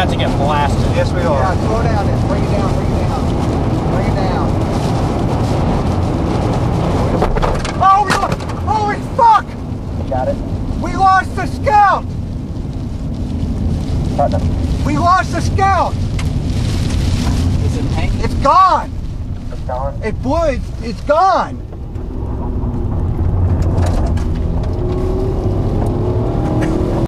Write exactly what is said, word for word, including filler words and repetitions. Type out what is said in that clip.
about to get blasted. Yes, we are. Yeah, slow down then. Bring it down, bring it down. Bring it down. Oh, we lost. Holy fuck! Got it. We lost the scout! Partner. We lost the scout! Is it hanging? It's gone! It's gone. It blew, it's, it's gone!